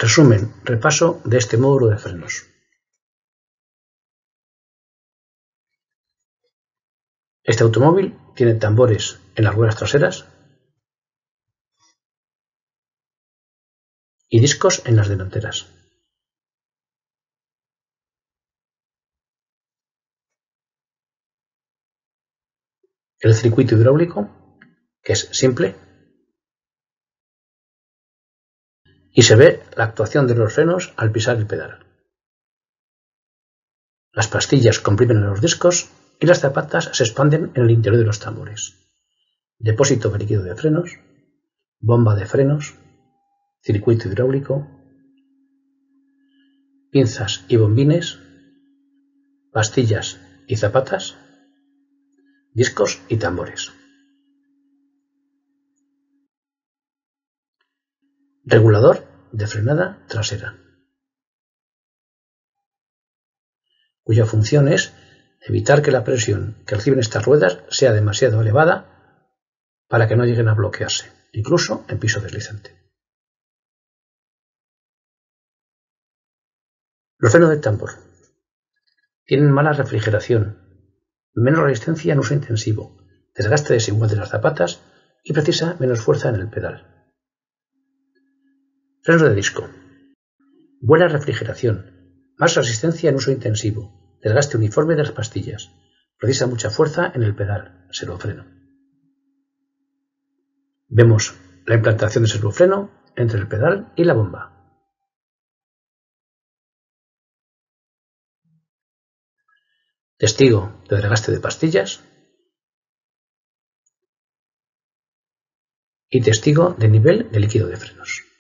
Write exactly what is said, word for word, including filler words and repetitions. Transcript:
Resumen, repaso de este módulo de frenos. Este automóvil tiene tambores en las ruedas traseras y discos en las delanteras. El circuito hidráulico, que es simple, y se ve la actuación de los frenos al pisar el pedal. Las pastillas comprimen los discos y las zapatas se expanden en el interior de los tambores. Depósito de líquido de frenos, bomba de frenos, circuito hidráulico, pinzas y bombines, pastillas y zapatas, discos y tambores. Regulador de frenada trasera, cuya función es evitar que la presión que reciben estas ruedas sea demasiado elevada para que no lleguen a bloquearse, incluso en piso deslizante. Los frenos del tambor tienen mala refrigeración, menos resistencia en uso intensivo, desgaste desigual de las zapatas y precisa menos fuerza en el pedal. Frenos de disco. Buena refrigeración, más resistencia en uso intensivo, desgaste uniforme de las pastillas, precisa mucha fuerza en el pedal, servofreno. Vemos la implantación de servofreno entre el pedal y la bomba. Testigo de desgaste de pastillas y testigo de nivel de líquido de frenos.